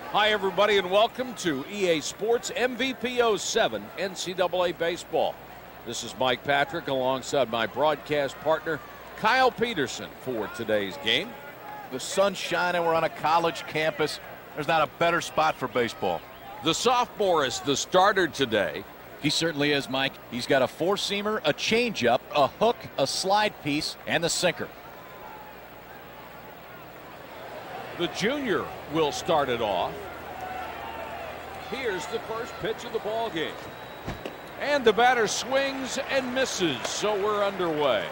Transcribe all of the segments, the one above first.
Hi, everybody, and welcome to EA Sports MVP 07 NCAA Baseball. This is Mike Patrick alongside my broadcast partner, Kyle Peterson, for today's game. The sun's shining. We're on a college campus. There's not a better spot for baseball. The sophomore is the starter today. He certainly is, Mike. He's got a four-seamer, a changeup, a hook, a slide piece, and the sinker. The junior will start it off. Here's the first pitch of the ball game. And the batter swings and misses, so we're underway.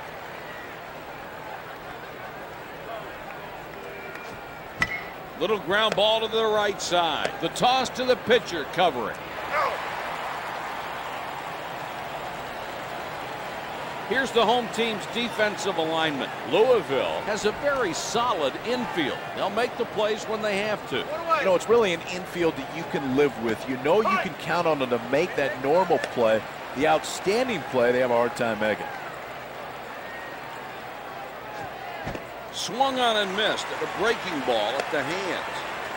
Little ground ball to the right side. The toss to the pitcher covering. Here's the home team's defensive alignment. Louisville has a very solid infield. They'll make the plays when they have to. You know, it's really an infield that you can live with. You know you can count on them to make that normal play. The outstanding play, they have a hard time making. Swung on and missed at a breaking ball at the hands.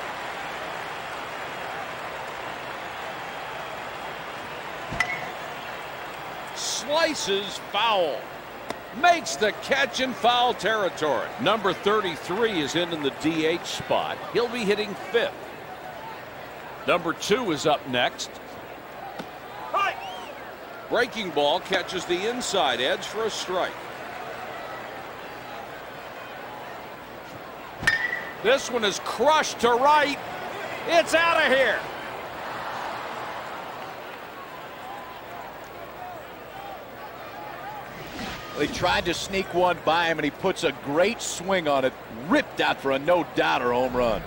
Slices foul. Makes the catch in foul territory. Number 33 is in the DH spot. He'll be hitting fifth. Number 2 is up next. Breaking ball catches the inside edge for a strike. This one is crushed to right. It's out of here. They tried to sneak one by him, and he puts a great swing on it. Ripped out for a no-doubter home run.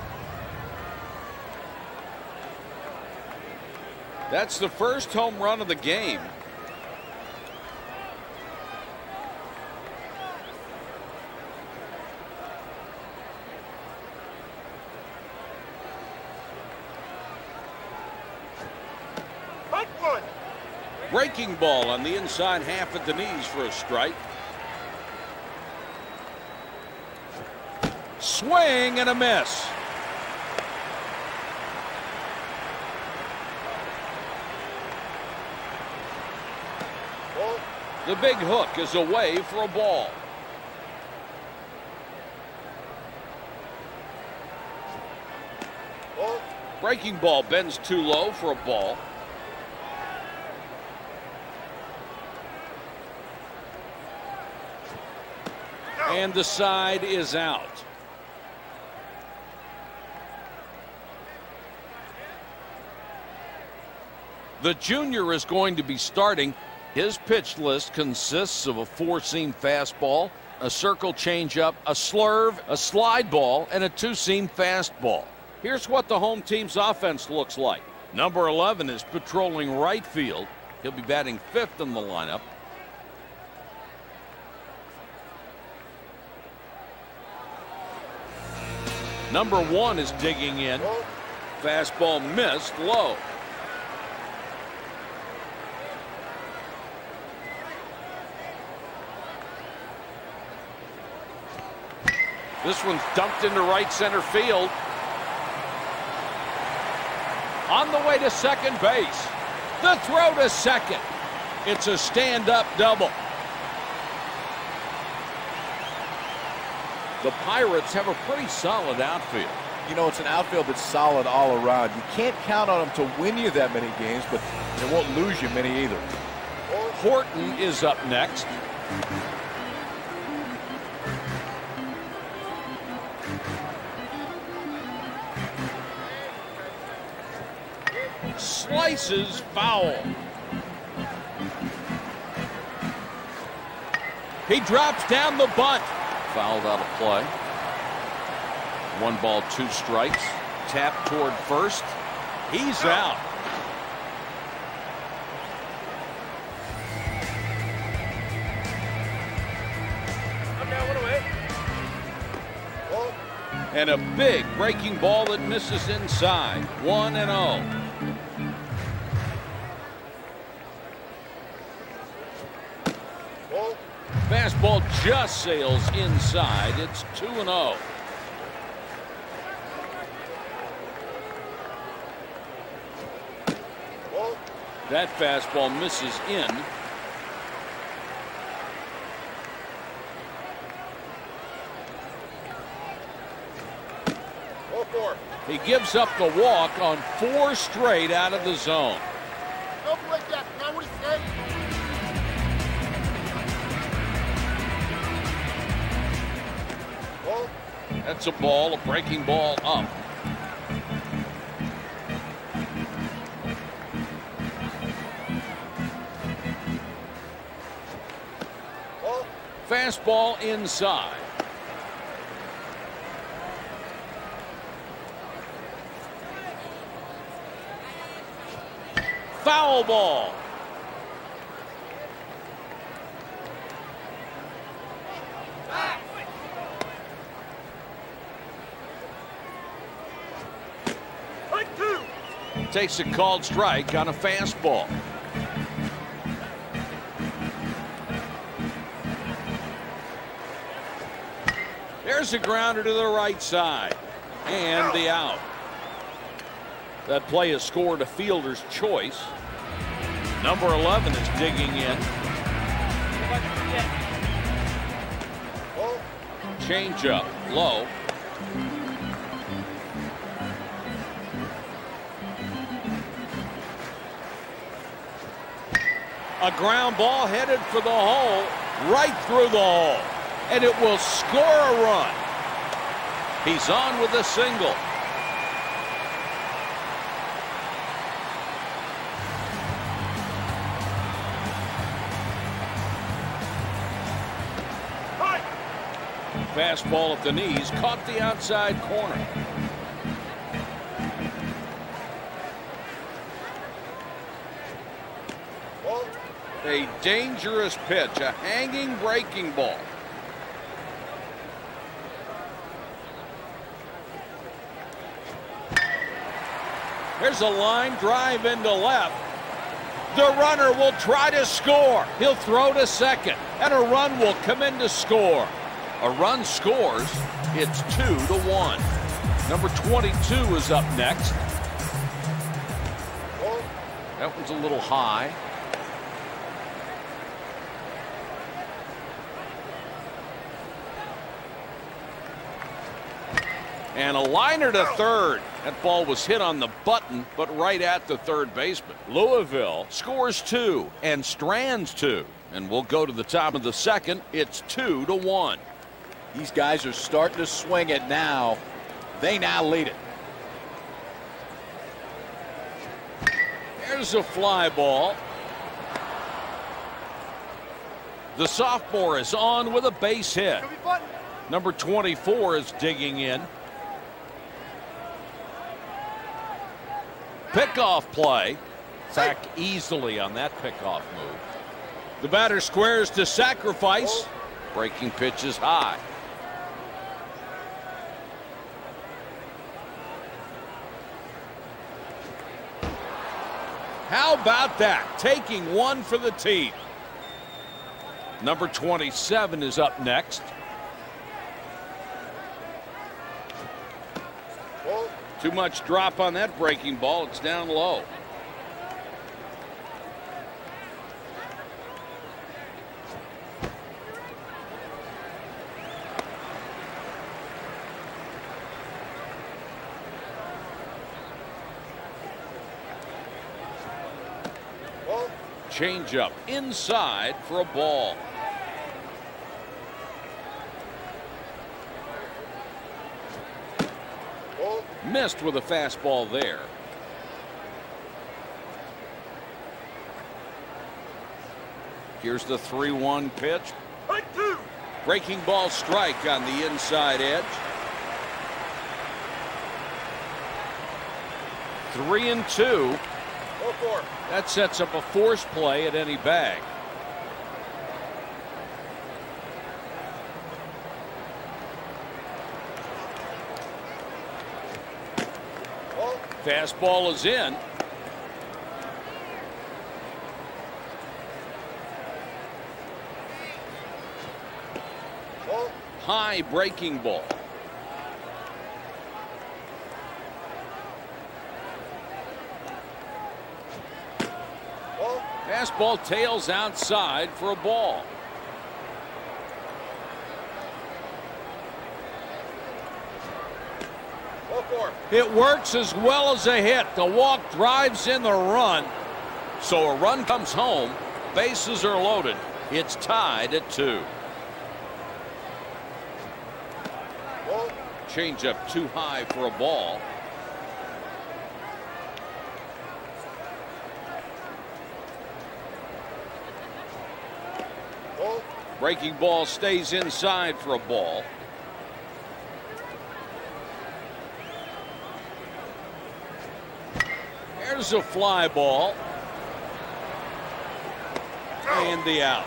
That's the first home run of the game. Breaking ball on the inside half at the knees for a strike. Swing and a miss. The big hook is away for a ball. Breaking ball bends too low for a ball. And the side is out. The junior is going to be starting. His pitch list consists of a four-seam fastball, a circle changeup, a slurve, a slide ball, and a two-seam fastball. Here's what the home team's offense looks like. Number 11 is patrolling right field. He'll be batting fifth in the lineup. Number 1 is digging in. Fastball missed low. This one's dumped into right center field. On the way to second base. The throw to second. It's a stand-up double. The Pirates have a pretty solid outfield. You know, it's an outfield that's solid all around. You can't count on them to win you that many games, but they won't lose you many either. Horton is up next. Slices foul. He drops down the bunt. Fouled out of play. 1 ball, 2 strikes. Tap toward first. He's out. And a big breaking ball that misses inside. 1-0. Fastball just sails inside. It's 2-0. That fastball misses in. He gives up the walk on 4 straight out of the zone. That's a ball, a breaking ball up. Fastball inside. Foul ball. Takes a called strike on a fastball. There's a grounder to the right side. And the out. That play has scored a fielder's choice. Number 11 is digging in. Changeup low. A ground ball headed for the hole, right through the hole, and it will score a run. He's on with a single. Fastball at the knees, caught the outside corner. A dangerous pitch, a hanging breaking ball. There's a line drive into left. The runner will try to score. He'll throw to second, and a run will come in to score. A run scores. It's 2-1. Number 22 is up next. That one's a little high. And a liner to third. That ball was hit on the button, but right at the third baseman. Louisville scores 2 and strands 2. And we'll go to the top of the second. It's 2-1. These guys are starting to swing it now. They now lead it. There's a fly ball. The sophomore is on with a base hit. Number 24 is digging in. Pickoff play. Sack easily on that pickoff move. The batter squares to sacrifice. Breaking pitch is high. How about that? Taking one for the team. Number 27 is up next. Too much drop on that breaking ball. It's down low. Changeup inside for a ball. Missed with a fastball there. Here's the 3-1 pitch. Breaking ball strike on the inside edge. 3-2. That sets up a force play at any bag. Fastball is in. High breaking ball. Fastball tails outside for a ball. It works as well as a hit. The walk drives in the run. So a run comes home. Bases are loaded. It's tied at 2. Change up too high for a ball. Breaking ball stays inside for a ball. There's a fly ball. And the out.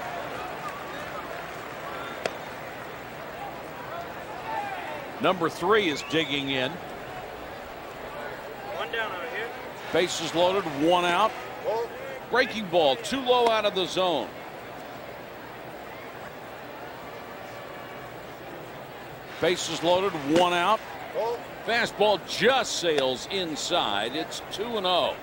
Number 3 is digging in. 1 down out here. Bases loaded, 1 out. Breaking ball too low out of the zone. Bases loaded, 1 out. Fastball just sails inside. It's 2-0.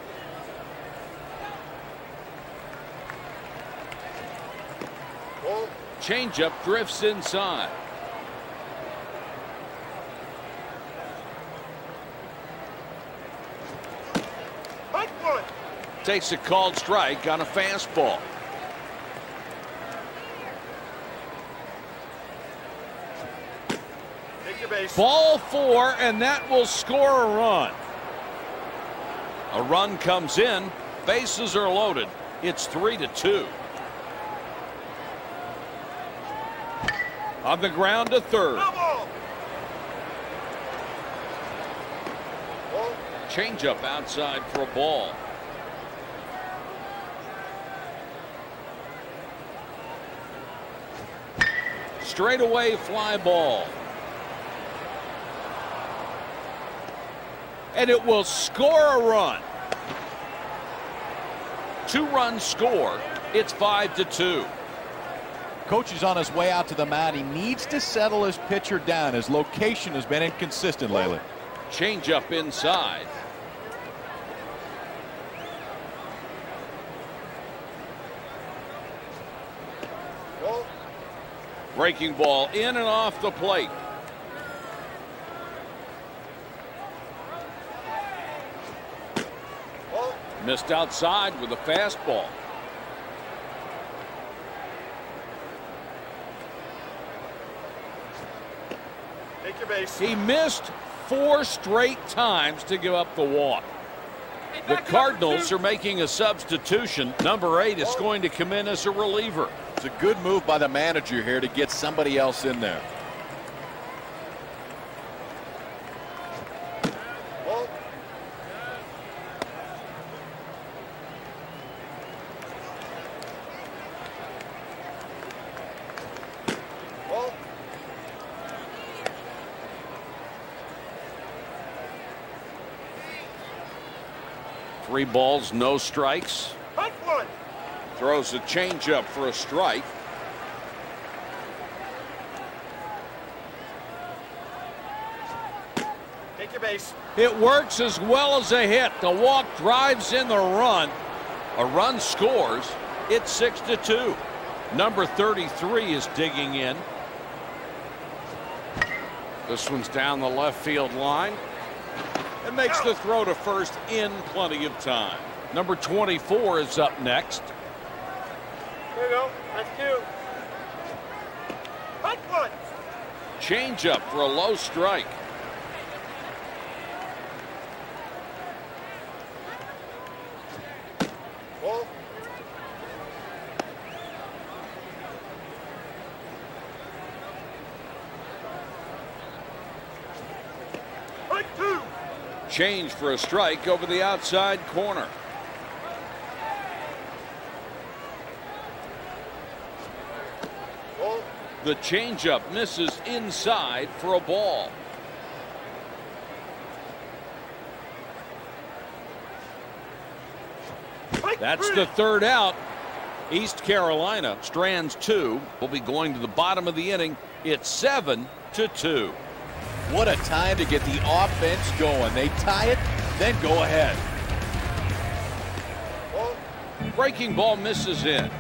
Changeup drifts inside. Takes a called strike on a fastball. Take your base. Ball 4, and that will score a run. A run comes in. Bases are loaded. It's 3-2. On the ground to third. Changeup outside for a ball. Straightaway fly ball. And it will score a run. 2 runs score. It's 5-2. Coach is on his way out to the mound. He needs to settle his pitcher down. His location has been inconsistent lately. Changeup inside. Breaking ball in and off the plate. Missed outside with a fastball. Take your base. He missed 4 straight times to give up the walk. The Cardinals are making a substitution. Number 8 is going to come in as a reliever. It's a good move by the manager here to get somebody else in there. Three balls, no strikes. Throws a changeup for a strike. Take your base. It works as well as a hit. The walk drives in the run. A run scores. It's 6-2. Number 33 is digging in. This one's down the left field line. And makes the throw to first in plenty of time. Number 24 is up next. There you go. That's 2. Hot one. Changeup for a low strike. Ball. Strike 2. Change for a strike over the outside corner. Ball. The changeup misses inside for a ball. Strike That's 3. the third out. East Carolina strands 2. Will be going to the bottom of the inning. It's 7-2. What a time to get the offense going. They tie it, then go ahead. Ball. Breaking ball misses in.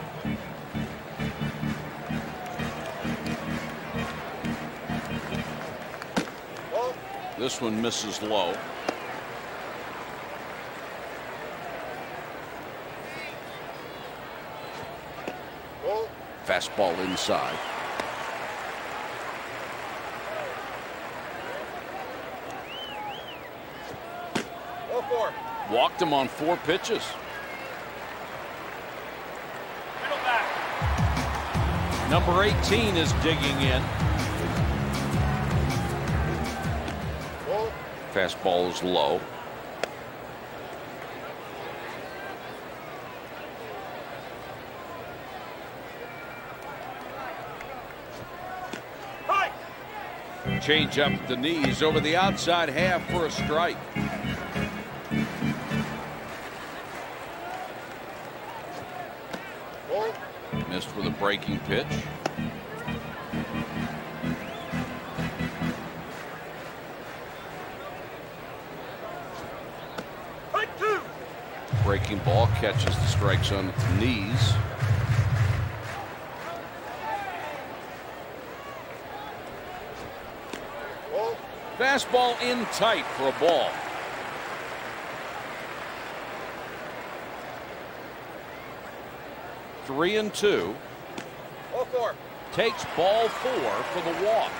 Ball. This one misses low. Ball. Fastball inside. Ball 4. Walked him on 4 pitches. Middle back. Number 18 is digging in. Ball. Fastball is low. High. Change up the knees over the outside half for a strike. Ball. Missed with a breaking pitch. Strike 2. Breaking ball catches the strikes on the knees. Ball. Fastball in tight for a ball. Three and two. Ball 4. Takes ball 4 for the walk.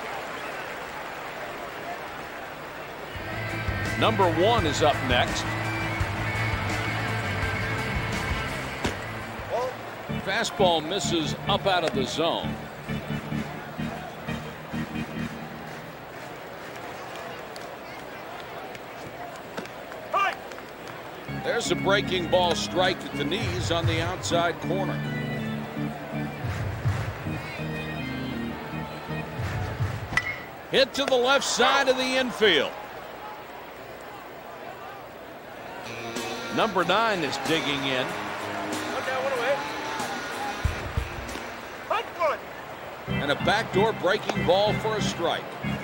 Number 1 is up next. Ball. Fastball misses up out of the zone. High. There's a breaking ball strike at the knees on the outside corner. Hit to the left side of the infield. Number 9 is digging in. 1 down, 1 away. Strike 1. And a backdoor breaking ball for a strike.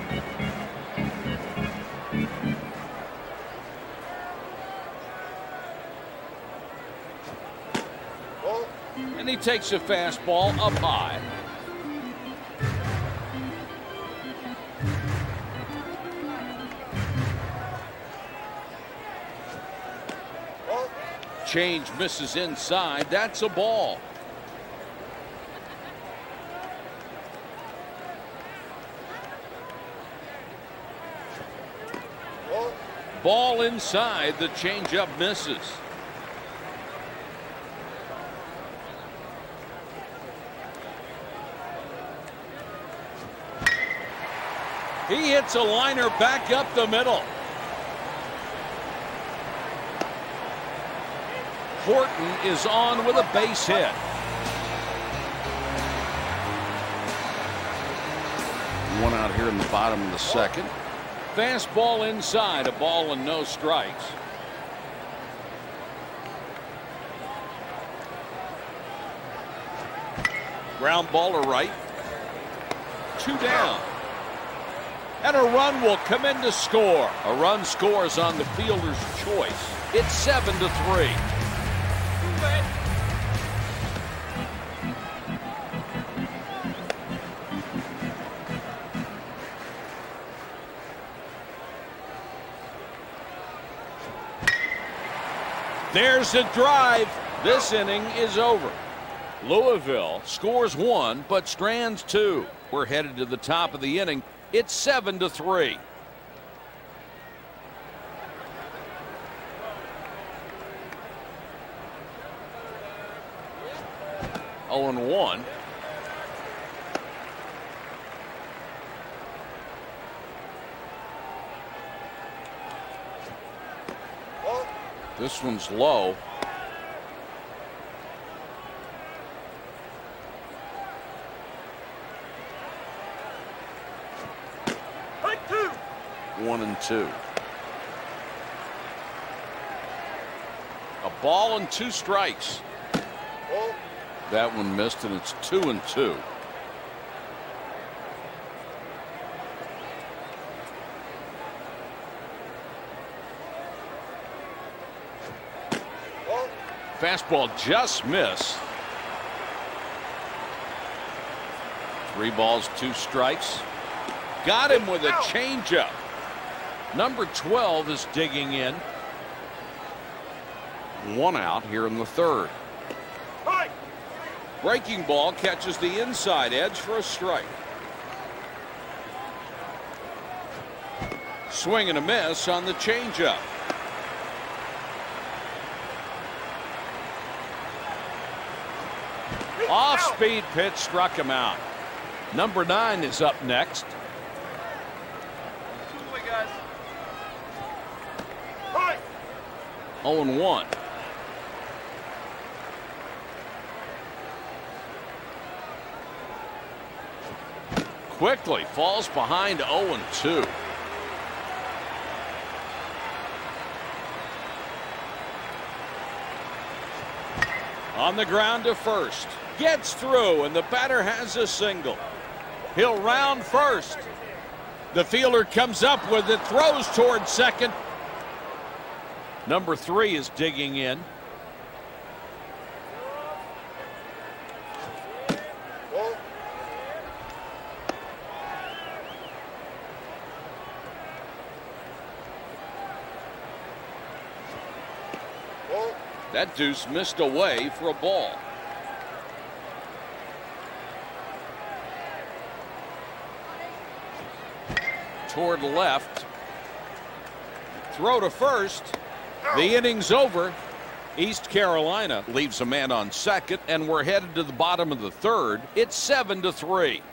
Ball. And he takes a fastball up high. Ball. Change misses inside. That's a ball. Ball. Ball inside. The changeup misses. He hits a liner back up the middle. Horton is on with a base hit. One out here in the bottom of the second. Fastball inside, a ball and no strikes. Ground ball to right. 2 down. And a run will come in to score. A run scores on the fielder's choice. It's 7-3. There's a drive. This inning is over. Louisville scores 1 but strands 2. We're headed to the top of the inning. It's 7-3. Oh, and 1. Ball. This one's low. Strike 2. 1 and 2. A ball and 2 strikes. Ball. That one missed, and it's 2 and 2. Ball. Fastball just missed. 3 balls, 2 strikes. Got him with a changeup. Number 12 is digging in. 1 out here in the 3rd. Breaking ball catches the inside edge for a strike. Swing and a miss on the changeup. Off-speed pitch struck him out. Number 9 is up next. 0-1. Quickly falls behind 0-2. On the ground to first. Gets through, and the batter has a single. He'll round first. The fielder comes up with it, throws toward second. Number 3 is digging in. That deuce missed away for a ball. Toward left. Throw to first. The inning's over. East Carolina leaves a man on second, and we're headed to the bottom of the 3rd. It's 7-3.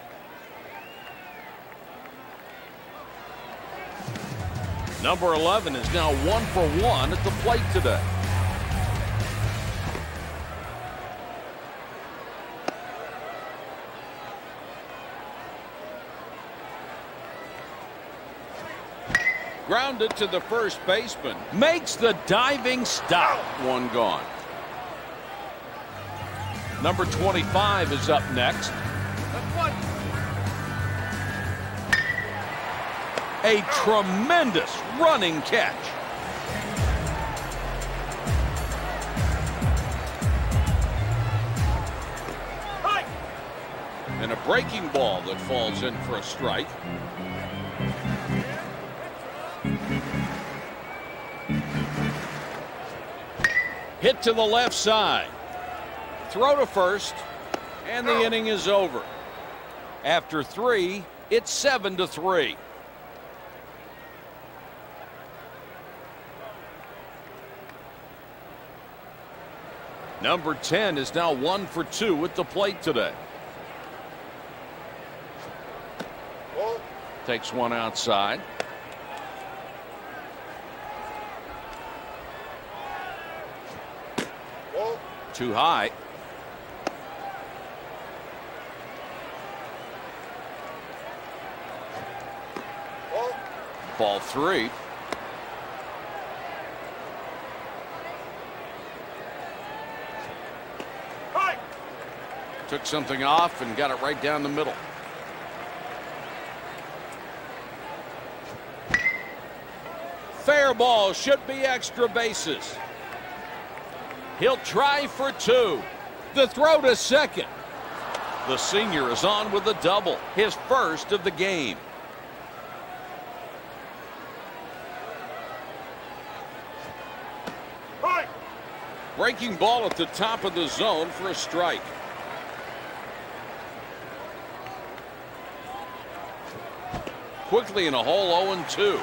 Number 11 is now 1 for 1 at the plate today. Grounded to the first baseman. Makes the diving stop. 1 gone. Number 25 is up next. A tremendous running catch. And a breaking ball that falls in for a strike. Hit to the left side. Throw to first, and the inning is over. After 3, it's 7-3. Number 10 is now 1 for 2 at the plate today. Takes 1 outside. Too high. Ball 3. Took something off and got it right down the middle. Fair ball, should be extra bases. He'll try for 2. The throw to second. The senior is on with a double, his first of the game. Breaking ball at the top of the zone for a strike. Quickly in a hole, 0-2.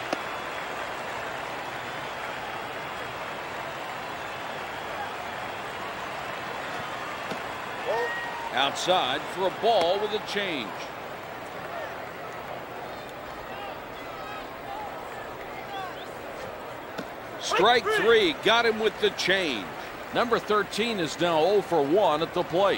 Outside for a ball with a change. Strike 3, got him with the change. Number 13 is now 0 for 1 at the plate.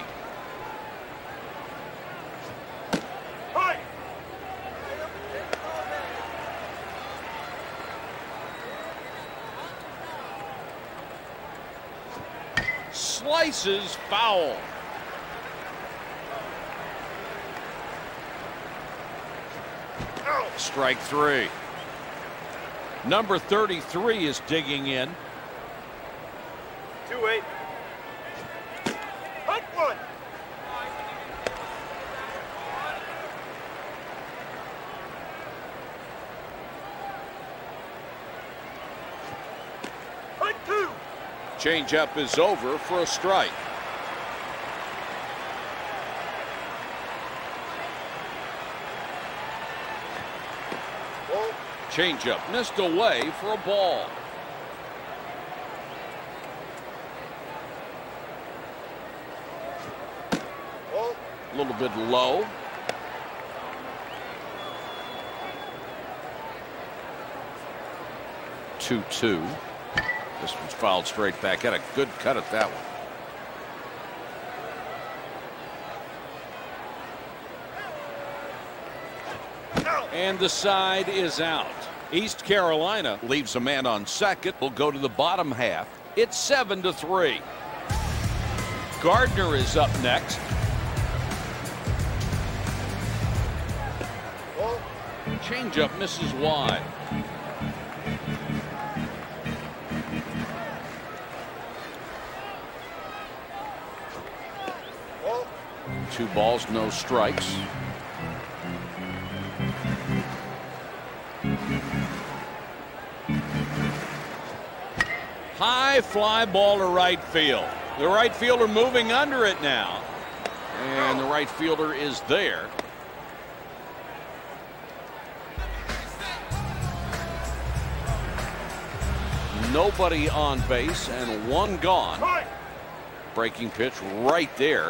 Slices foul. Strike 3. Number 33 is digging in. 2-8. Hunt 1. Hunt 2. Changeup is over for a strike. Ball. Changeup missed away for a ball. Ball. A little bit low. Two. This one's fouled straight back. Had a good cut at that one. And the side is out. East Carolina leaves a man on second. Will go to the bottom half. It's 7-3. Gardner is up next. Ball. Changeup misses wide. Ball. 2 balls, no strikes. High fly ball to right field. The right fielder moving under it now. And the right fielder is there. Nobody on base and 1 gone. Strike. Breaking pitch right there.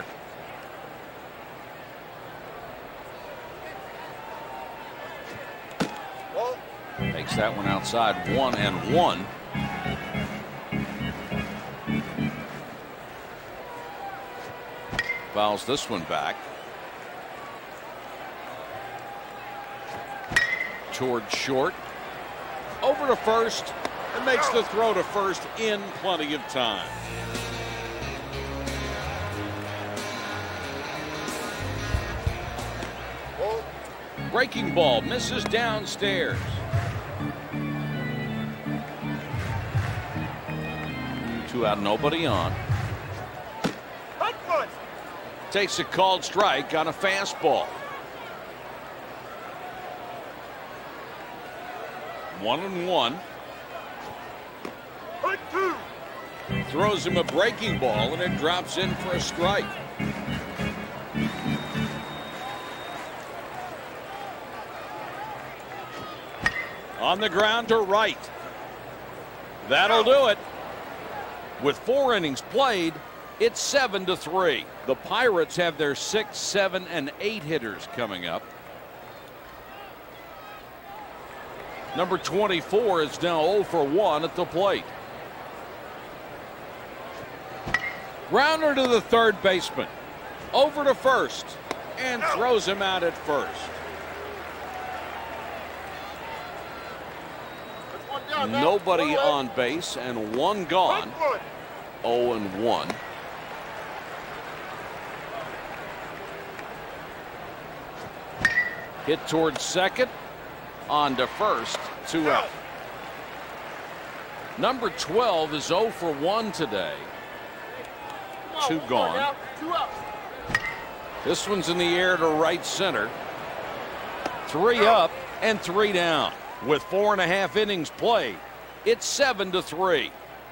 Ball. Takes that one outside. 1-1. Fouls this one back. Toward short. Over to first. And makes the throw to first in plenty of time. Ball. Breaking ball misses downstairs. Two out, nobody on. Hunt 1. Takes a called strike on a fastball. 1-1. Hunt 2. Throws him a breaking ball and it drops in for a strike. On the ground to right. That'll do it. With 4 innings played, it's 7-3. The Pirates have their 6, 7, and 8 hitters coming up. Number 24 is now 0 for 1 at the plate. Grounder to the third baseman. Over to first. And throws him out at first. Nobody on base and 1 gone. Hunt 1. 0-1. Hit towards second. On to first. 2 out. Number 12 is 0 for 1 today. 2 gone. This one's in the air to right center. 3 up and 3 down. With 4.5 innings played, it's 7-3.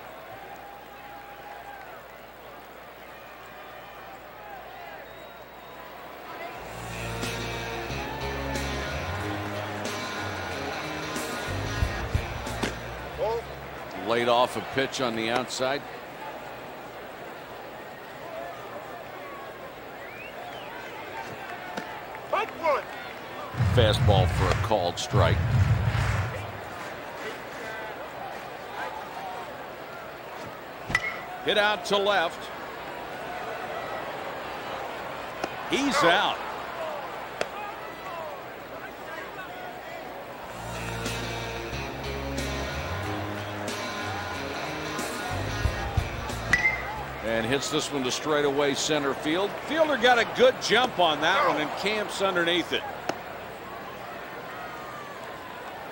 Ball. Laid off a pitch on the outside. Hunt 1. Fastball for a called strike. Hit out to left. He's out. And hits this one to straightaway center field. Fielder got a good jump on that one and camps underneath it.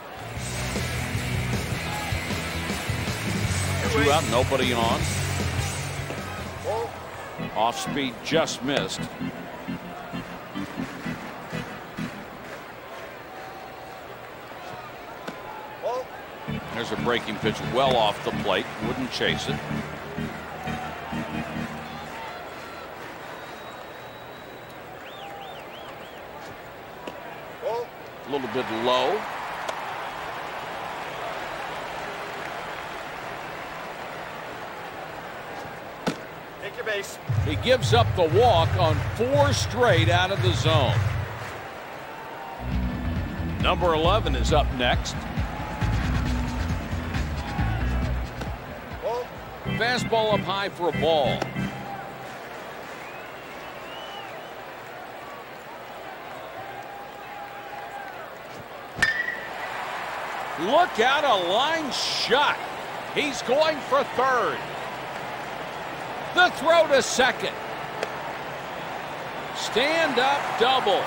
Two out, nobody on. Off speed just missed. Ball. There's a breaking pitch well off the plate. Wouldn't chase it. Ball. A little bit low. Take your base. He gives up the walk on 4 straight out of the zone. Number 11 is up next. Ball. Fastball up high for a ball. Look out, a line shot. He's going for third. The throw to second. Stand up double.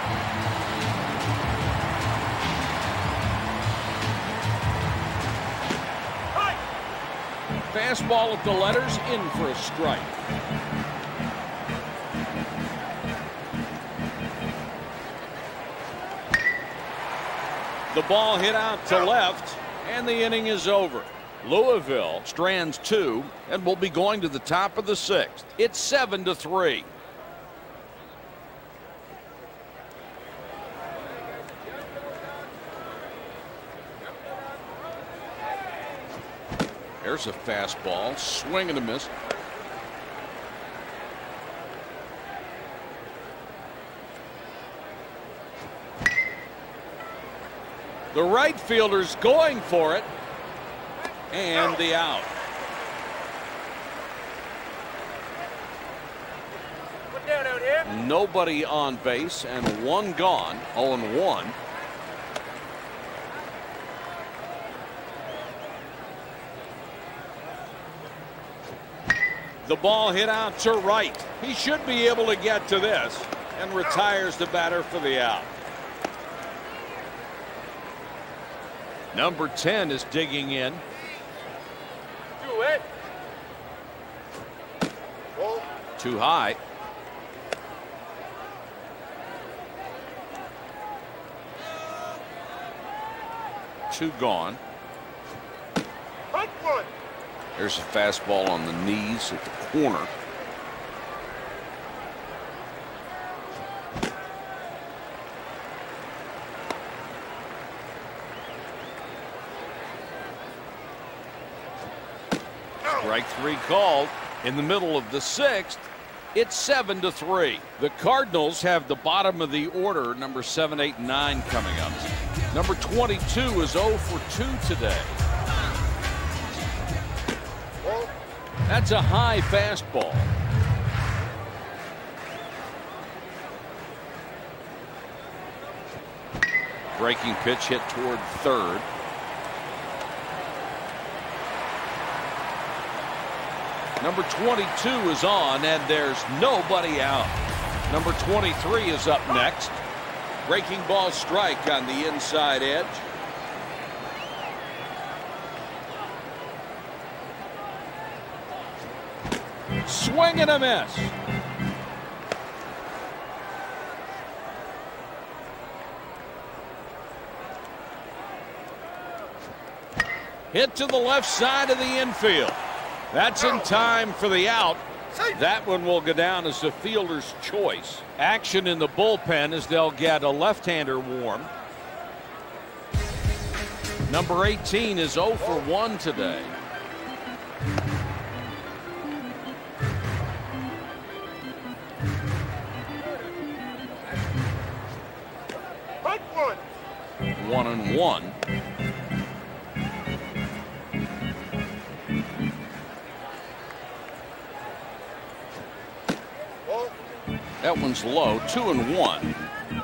High. Fastball at the letters, in for a strike. The ball hit out to left, and the inning is over. Louisville strands 2 and will be going to the top of the 6th. It's 7-3. There's a fastball, swing and a miss. The right fielder's going for it. And the out. Put down out here. Nobody on base and 1 gone. 0-1. The ball hit out to right. He should be able to get to this and retires the batter for the out. Number 10 is digging in. Do it. Ball. Too high. Two gone. Hot one. There's a fastball on the knees at the corner. Strike 3 called. In the middle of the 6th, it's 7-3. The Cardinals have the bottom of the order, number 7, 8, and 9 coming up. Number 22 is 0 for 2 today. Ball. That's a high fastball. Breaking pitch hit toward third. Number 22 is on, and there's nobody out. Number 23 is up next. Breaking ball strike on the inside edge. Swing and a miss. Hit to the left side of the infield. That's in time for the out. That one will go down as the fielder's choice. Action in the bullpen as they'll get a left-hander warm. Number 18 is 0 for 1 today. Hot one. 1-1. Ball. That one's low. 2-1.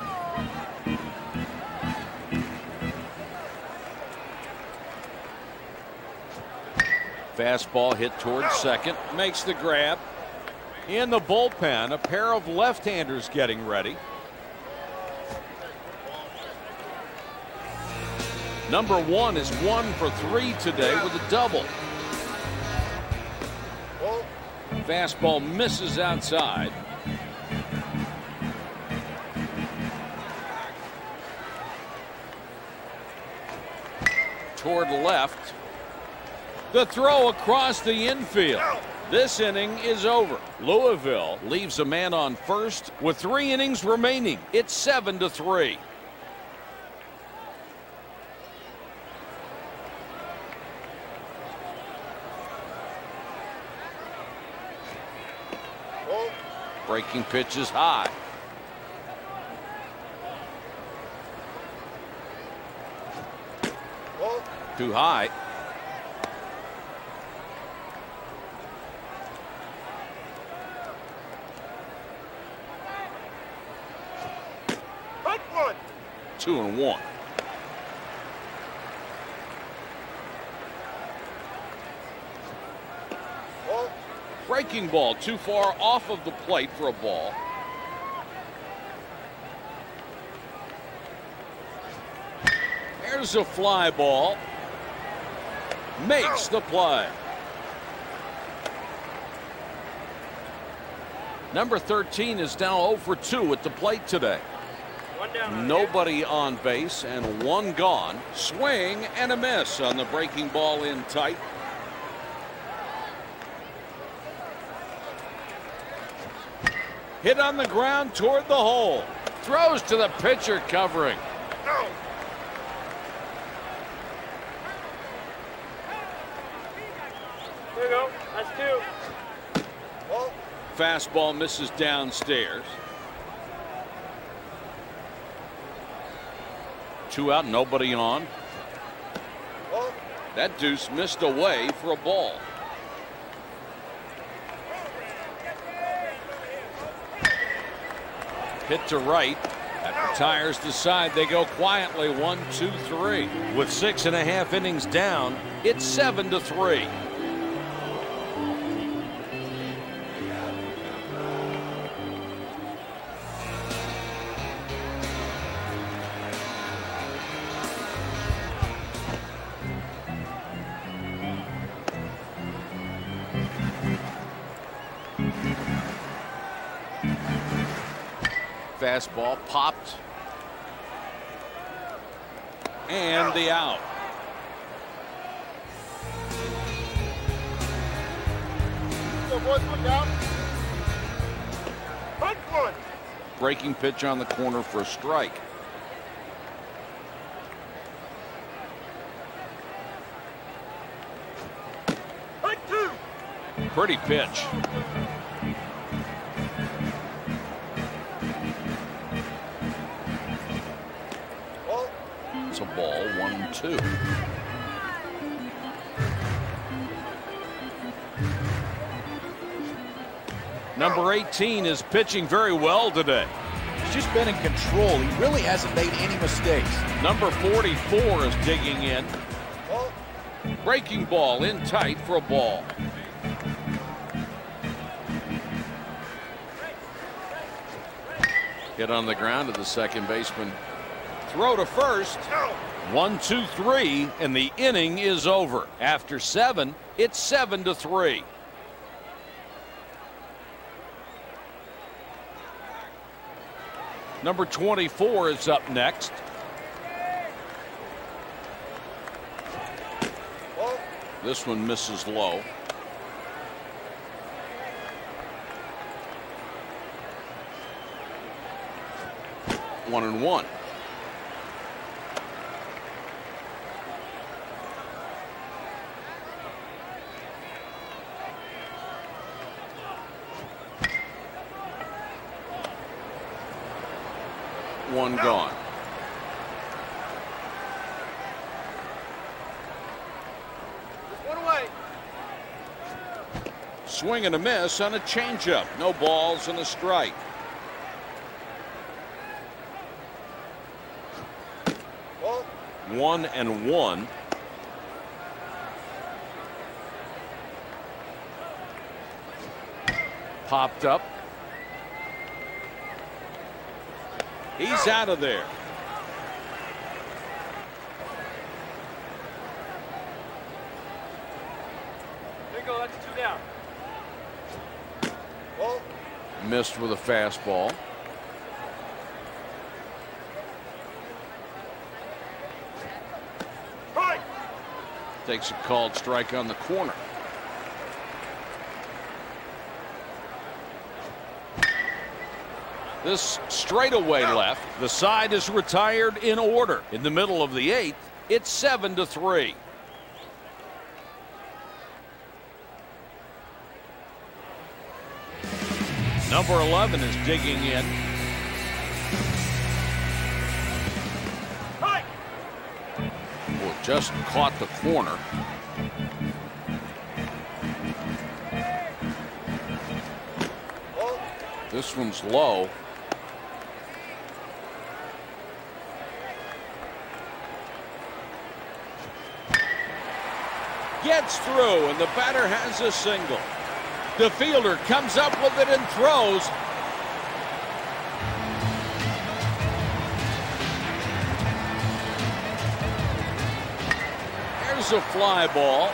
Fastball hit towards second. Makes the grab. In the bullpen, a pair of left-handers getting ready. Number 1 is 1 for 3 today with a double. Ball. Fastball misses outside. Toward left. The throw across the infield. This inning is over. Louisville leaves a man on first with 3 innings remaining. It's 7-3. Breaking pitch is high. Too high. Strike one. 2-1. Ball. Breaking ball too far off of the plate for a ball. There's a fly ball. Makes the play. Number 13 is now 0 for 2 at the plate today. One down. Nobody on base and 1 gone. Swing and a miss on the breaking ball in tight. Hit on the ground toward the hole. Throws to the pitcher covering. Out. There you go. That's 2. Ball. Fastball misses downstairs. 2 out, nobody on. Ball. That deuce missed away for a ball. Hit to right. At the tires decide, they go quietly 1, 2, 3. With 6.5 innings down, it's 7-3. Fastball popped. And the out. Go, boys, one down. Strike one. Breaking pitch on the corner for a strike. Strike two. Pretty pitch. Ball. It's a ball, 1-2. Number 18 is pitching very well today. He's just been in control. He really hasn't made any mistakes. Number 44 is digging in. Ball. Breaking ball in tight for a ball. Hit on the ground to the second baseman. Throw to first. Out. 1, 2, 3, and the inning is over. After 7, it's 7-3. Number 24 is up next. Ball. This one misses low. One and one. One gone. One away. Swing and a miss on a changeup. No balls and a strike. Ball. 1-1. Popped up. He's out of there. There you go. That's 2 down. Ball. Missed with a fastball. Strike. Takes a called strike on the corner. This straightaway left. The side is retired in order. In the middle of the 8th, it's 7-3. Number 11 is digging in. Strike. Well, just caught the corner. Ball. This one's low. Gets through, and the batter has a single. The fielder comes up with it and throws. There's a fly ball.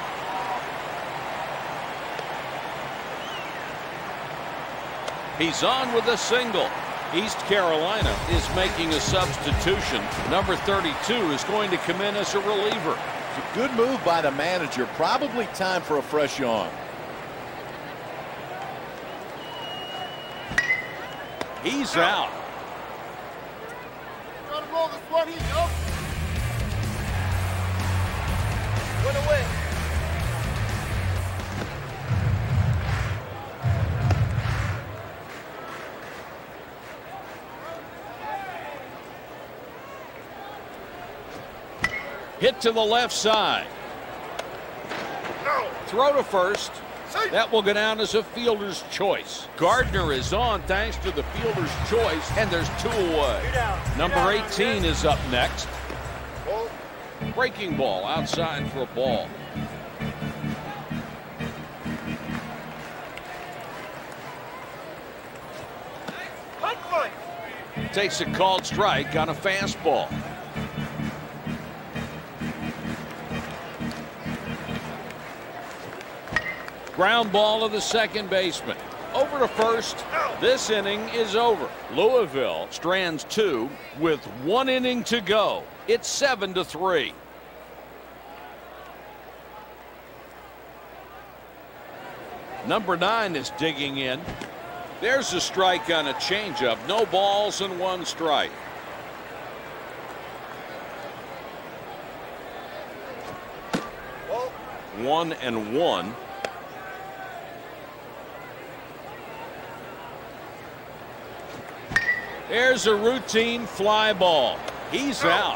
He's on with a single. East Carolina is making a substitution. Number 32 is going to come in as a reliever. It's a good move by the manager. Probably time for a fresh arm. He's out. Trying to roll this one. He's up. Went away. Hit to the left side. No. Throw to first. Safe. That will go down as a fielder's choice. Gardner is on thanks to the fielder's choice, and there's 2 away. You're down. Number You're down. 18 is up next. Ball. Breaking ball outside for a ball. Hot fight. Takes a called strike on a fastball. Ground ball to the second baseman. Over to first. This inning is over. Louisville strands 2 with 1 inning to go. It's 7-3. Number 9 is digging in. There's a strike on a changeup. No balls and 1 strike. Ball. 1-1. There's a routine fly ball. He's out.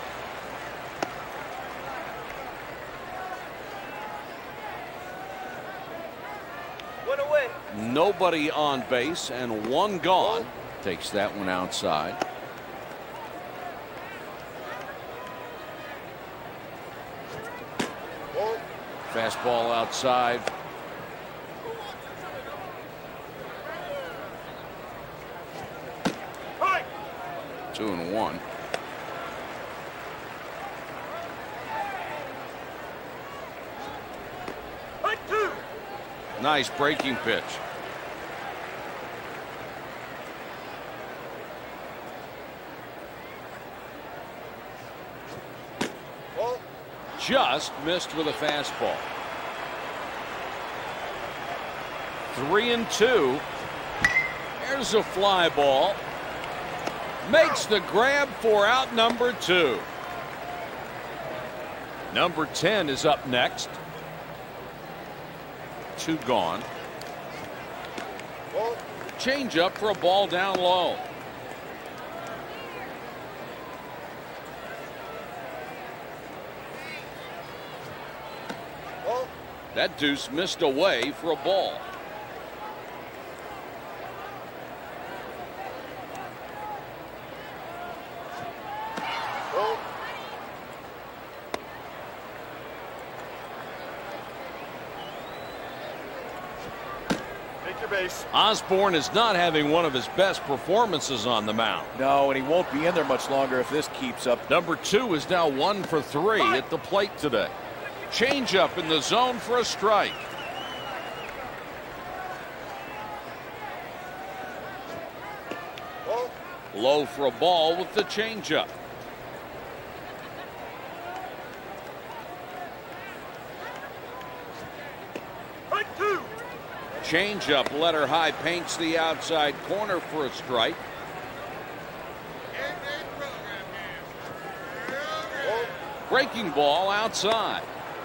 Went away. Nobody on base and 1 gone. Takes that one outside. Ball. Fastball outside. Strike. 2-1. Hot 2. Nice breaking pitch. Ball. Just missed with a fastball. 3-2. There's a fly ball. Makes the grab for out number 2. Number 10 is up next. 2 gone. Ball. Change up for a ball down low. Ball. That deuce missed away for a ball. Ball. Take your base. Osborne is not having one of his best performances on the mound. No, and he won't be in there much longer if this keeps up. Number 2 is now 1 for 3 at the plate today. Change up in the zone for a strike. Low for a ball with the changeup. Changeup, letter high, paints the outside corner for a strike. Breaking ball outside.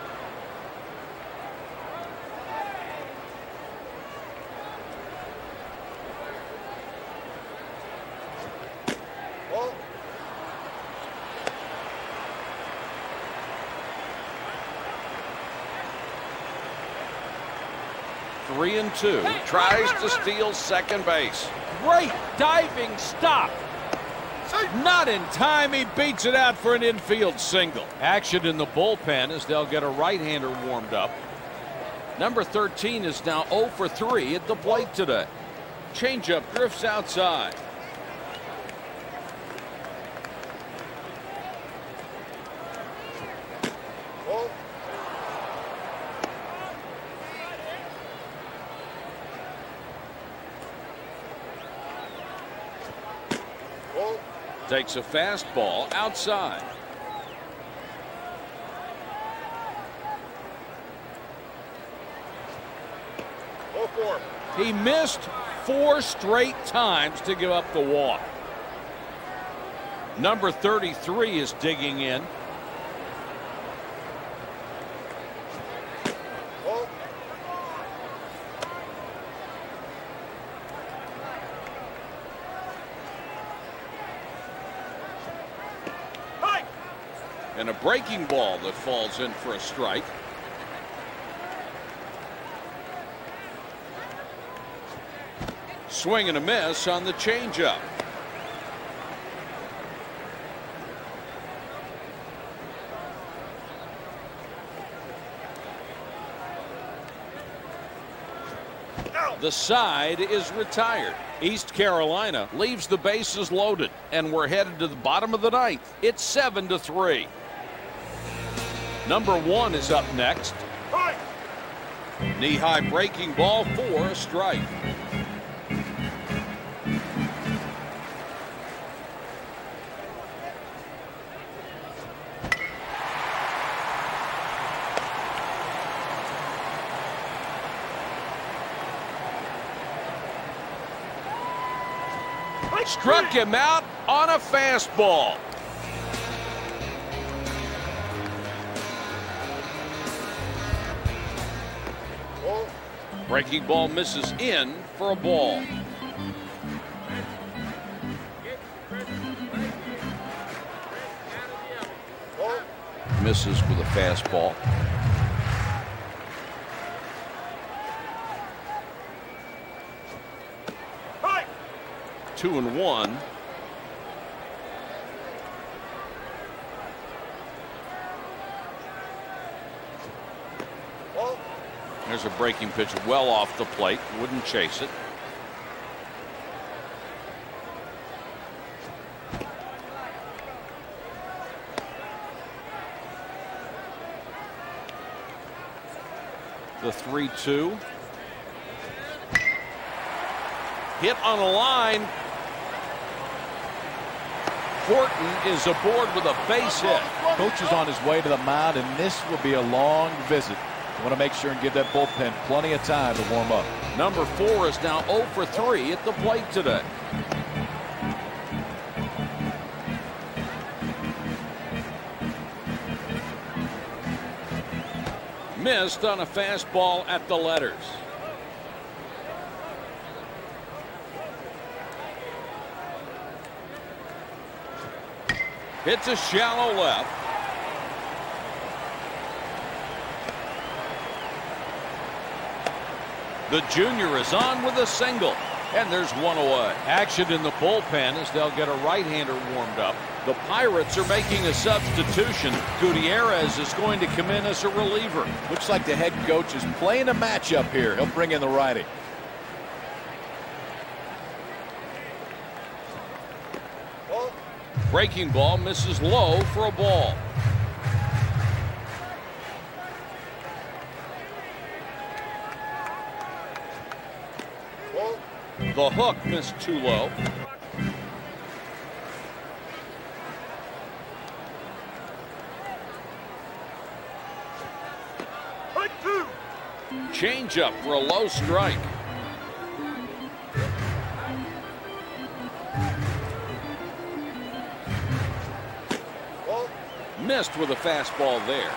Three and two. Tries to steal second base. Great diving stop. Not in time. He beats it out for an infield single. Action in the bullpen as they'll get a right-hander warmed up. Number 13 is now 0 for 3 at the plate today. Changeup drifts outside. Takes a fastball outside. He missed 4 straight times to give up the walk. Number 33 is digging in. And a breaking ball that falls in for a strike. Swing and a miss on the changeup. The side is retired. East Carolina leaves the bases loaded, and we're headed to the bottom of the ninth. It's 7-3. Number 1 is up next. Knee-high breaking ball for a strike. Struck him out on a fastball. Breaking ball misses in for a ball. Misses with a fastball. Two and one. There's a breaking pitch well off the plate. Wouldn't chase it. The 3-2. Hit on a line. Horton is aboard with a base hit. Coach is on his way to the mound, and this will be a long visit. You want to make sure and give that bullpen plenty of time to warm up. Number 4 is now 0 for 3 at the plate today. Missed on a fastball at the letters. Hits a shallow left. The junior is on with a single, and there's one away. Action in the bullpen as they'll get a right-hander warmed up. The Pirates are making a substitution. Gutierrez is going to come in as a reliever. Looks like the head coach is playing a matchup here. He'll bring in the righty. Breaking ball misses low for a ball. The hook missed too low. Change up for a low strike. Ball. Missed with a fastball there.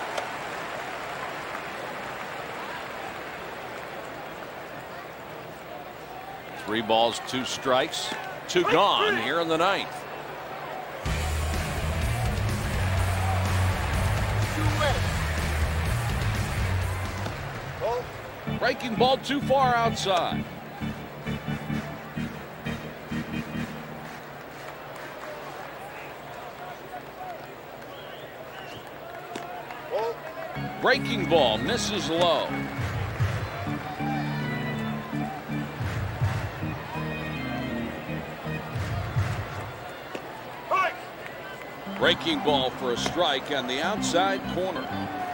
Three balls, two strikes, two gone here in the ninth. Ball. Breaking ball too far outside. Ball. Breaking ball misses low. Strike. Breaking ball for a strike on the outside corner.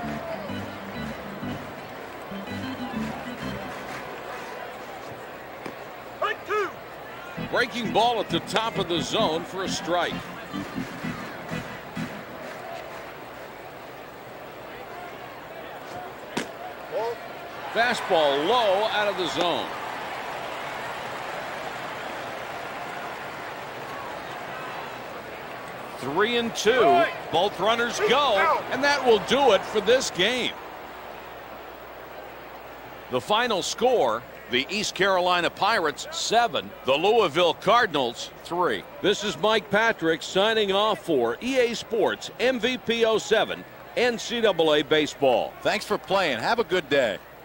Strike 2. Breaking ball at the top of the zone for a strike. Ball. Fastball low out of the zone. Three and two. Both runners go, and that will do it for this game. The final score, the East Carolina Pirates 7, the Louisville Cardinals 3. This is Mike Patrick signing off for EA Sports MVP 07 NCAA Baseball. Thanks for playing. Have a good day.